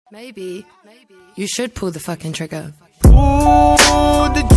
Maybe you should pull the fucking trigger. Pull the